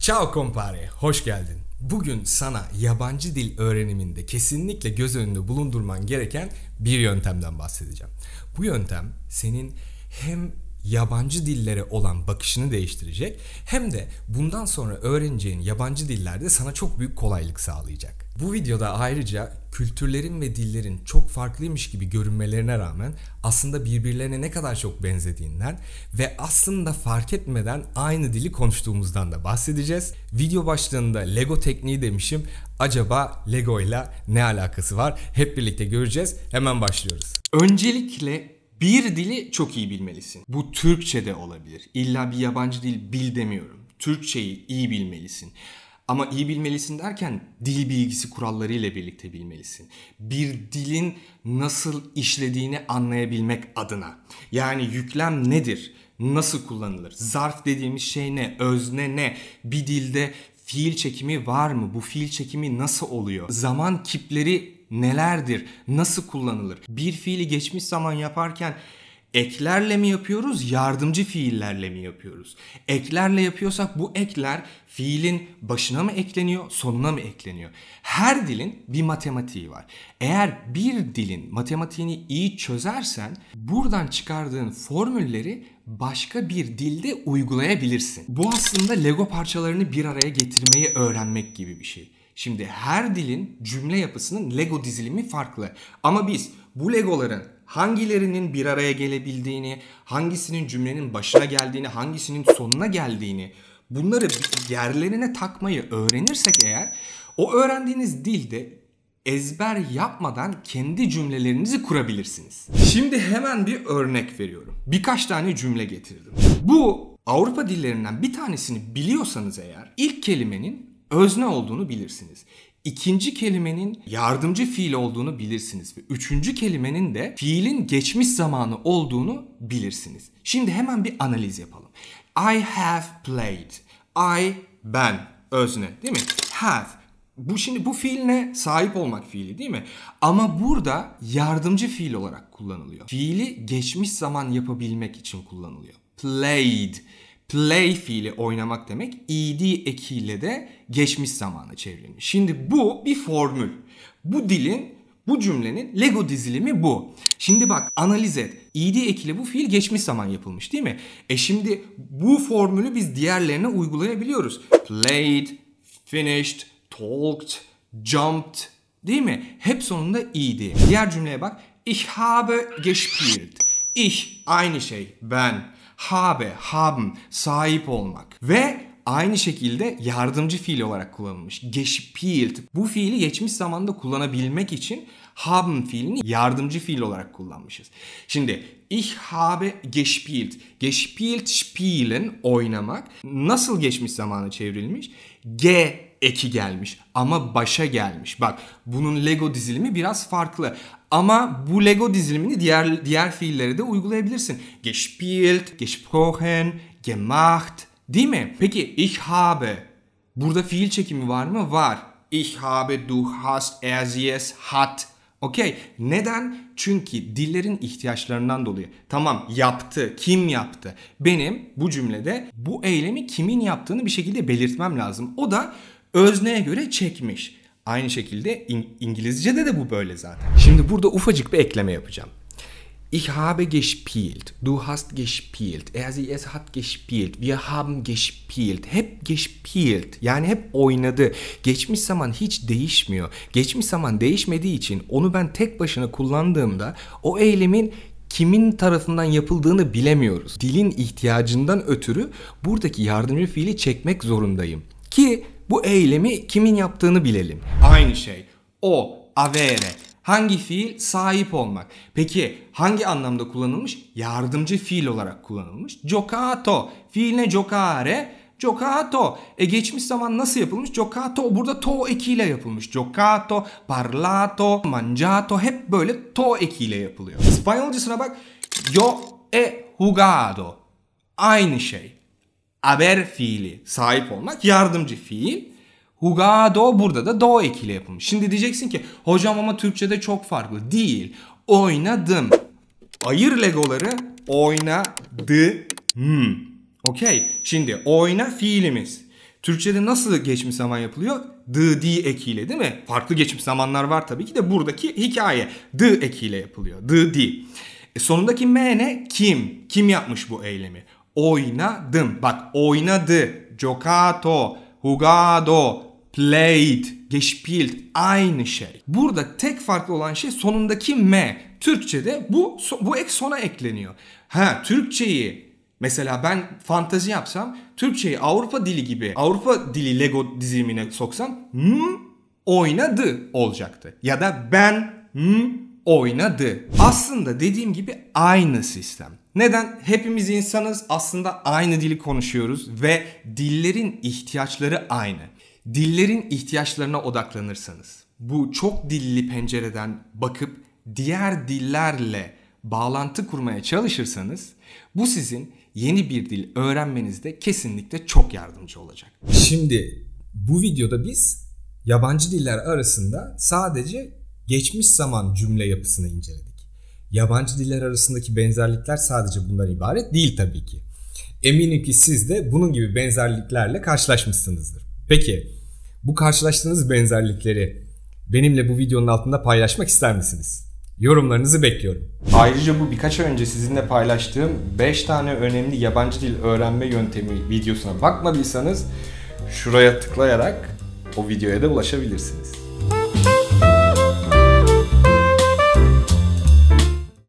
Ciao compare, hoş geldin. Bugün sana yabancı dil öğreniminde kesinlikle göz önünde bulundurman gereken bir yöntemden bahsedeceğim. Bu yöntem senin hem yabancı dillere olan bakışını değiştirecek hem de bundan sonra öğreneceğin yabancı dillerde sana çok büyük kolaylık sağlayacak. Bu videoda ayrıca kültürlerin ve dillerin çok farklıymış gibi görünmelerine rağmen aslında birbirlerine ne kadar çok benzediğinden ve aslında fark etmeden aynı dili konuştuğumuzdan da bahsedeceğiz. Video başlığında Lego tekniği demişim. Acaba Lego ile ne alakası var? Hep birlikte göreceğiz. Hemen başlıyoruz. Öncelikle bir dili çok iyi bilmelisin. Bu Türkçe de olabilir. İlla bir yabancı dil bil demiyorum. Türkçeyi iyi bilmelisin. Ama iyi bilmelisin derken dil bilgisi kuralları ile birlikte bilmelisin. Bir dilin nasıl işlediğini anlayabilmek adına. Yani yüklem nedir? Nasıl kullanılır? Zarf dediğimiz şey ne? Özne ne? Bir dilde fiil çekimi var mı? Bu fiil çekimi nasıl oluyor? Zaman kipleri nelerdir? Nasıl kullanılır? Bir fiili geçmiş zaman yaparken eklerle mi yapıyoruz, yardımcı fiillerle mi yapıyoruz? Eklerle yapıyorsak bu ekler fiilin başına mı ekleniyor, sonuna mı ekleniyor? Her dilin bir matematiği var. Eğer bir dilin matematiğini iyi çözersen buradan çıkardığın formülleri başka bir dilde uygulayabilirsin. Bu aslında Lego parçalarını bir araya getirmeyi öğrenmek gibi bir şey. Şimdi her dilin cümle yapısının Lego dizilimi farklı. Ama biz bu Legoların hangilerinin bir araya gelebildiğini, hangisinin cümlenin başına geldiğini, hangisinin sonuna geldiğini, bunları yerlerine takmayı öğrenirsek eğer, o öğrendiğiniz dilde ezber yapmadan kendi cümlelerinizi kurabilirsiniz. Şimdi hemen bir örnek veriyorum. Birkaç tane cümle getirdim. Bu Avrupa dillerinden bir tanesini biliyorsanız eğer, ilk kelimenin özne olduğunu bilirsiniz. İkinci kelimenin yardımcı fiil olduğunu bilirsiniz ve üçüncü kelimenin de fiilin geçmiş zamanı olduğunu bilirsiniz. Şimdi hemen bir analiz yapalım. I have played. I, ben, özne değil mi? Have. Bu fiil ne? Sahip olmak fiili değil mi? Ama burada yardımcı fiil olarak kullanılıyor. Fiili geçmiş zaman yapabilmek için kullanılıyor. Played. Play fiili oynamak demek. Ed ekiyle de geçmiş zamana çevrilmiş. Şimdi bu bir formül. Bu cümlenin Lego dizilimi bu. Şimdi bak analiz et. Ed ekiyle bu fiil geçmiş zaman yapılmış değil mi? Şimdi bu formülü biz diğerlerine uygulayabiliyoruz. Played, finished, talked, jumped değil mi? Hep sonunda ed. Diğer cümleye bak. Ich habe gespielt. Ich aynı şey ben. Habe, haben, sahip olmak. Ve aynı şekilde yardımcı fiil olarak kullanılmış. Gespielt. Bu fiili geçmiş zamanda kullanabilmek için haben fiilini yardımcı fiil olarak kullanmışız. Şimdi ich habe gespielt. Gespielt, spielen, oynamak. Nasıl geçmiş zamana çevrilmiş? G eki gelmiş ama başa gelmiş. Bak bunun Lego dizilimi biraz farklı. Ama bu Lego dizilimini diğer fiillere de uygulayabilirsin. Gespielt, gesprochen, gemacht değil mi? Peki ich habe. Burada fiil çekimi var mı? Var. Ich habe, du hast, er, sie, es hat. Okey. Neden? Çünkü dillerin ihtiyaçlarından dolayı. Tamam yaptı. Kim yaptı? Benim bu cümlede bu eylemi kimin yaptığını bir şekilde belirtmem lazım. O da özneye göre çekmiş. Aynı şekilde İngilizce'de de bu böyle zaten. Şimdi burada ufacık bir ekleme yapacağım. Ich habe gespielt. Du hast gespielt. Er, sie, es hat gespielt. Wir haben gespielt. Hep gespielt. Yani hep oynadı. Geçmiş zaman hiç değişmiyor. Geçmiş zaman değişmediği için onu ben tek başına kullandığımda o eylemin kimin tarafından yapıldığını bilemiyoruz. Dilin ihtiyacından ötürü buradaki yardımcı fiili çekmek zorundayım. Ki bu eylemi kimin yaptığını bilelim. Aynı şey. O, avere. Hangi fiil? Sahip olmak. Peki hangi anlamda kullanılmış? Yardımcı fiil olarak kullanılmış. Giocato. Fiil ne? Giocare. Giocato. Geçmiş zaman nasıl yapılmış? Giocato burada to ekiyle yapılmış. Giocato, parlato, mangiato hep böyle to ekiyle yapılıyor. İspanyolcasına bak. Yo he jugado. Aynı şey. Haber fiili sahip olmak yardımcı fiil. Jugado burada da do ekiyle yapılmış. Şimdi diyeceksin ki hocam ama Türkçe'de çok farklı. Değil. Oynadım. Ayır Legoları. Oynadım. Okey. Şimdi oyna fiilimiz. Türkçe'de nasıl geçmiş zaman yapılıyor? The ekiyle değil mi? Farklı geçmiş zamanlar var tabii ki de buradaki hikaye the ekiyle yapılıyor. The. Sonundaki M ne? Kim? Kim yapmış bu eylemi? Oynadım. Bak oynadı. Giocato, jugado, played, gespielt aynı şey. Burada tek farklı olan şey sonundaki M. Türkçe'de bu ek sona ekleniyor. Türkçeyi mesela ben fantazi yapsam Türkçeyi Avrupa dili gibi Avrupa dili Lego dizimine soksam oynadı olacaktı. Ya da ben oynadı. Aslında dediğim gibi aynı sistem. Neden? Hepimiz insanız, aslında aynı dili konuşuyoruz ve dillerin ihtiyaçları aynı. Dillerin ihtiyaçlarına odaklanırsanız, bu çok dilli pencereden bakıp diğer dillerle bağlantı kurmaya çalışırsanız bu sizin yeni bir dil öğrenmenizde kesinlikle çok yardımcı olacak. Şimdi bu videoda biz yabancı diller arasında sadece geçmiş zaman cümle yapısını inceledik. Yabancı diller arasındaki benzerlikler sadece bundan ibaret değil tabii ki. Eminim ki siz de bunun gibi benzerliklerle karşılaşmışsınızdır. Peki bu karşılaştığınız benzerlikleri benimle bu videonun altında paylaşmak ister misiniz? Yorumlarınızı bekliyorum. Ayrıca bu birkaç ay önce sizinle paylaştığım 5 tane önemli yabancı dil öğrenme yöntemi videosuna bakmadıysanız şuraya tıklayarak o videoya da ulaşabilirsiniz.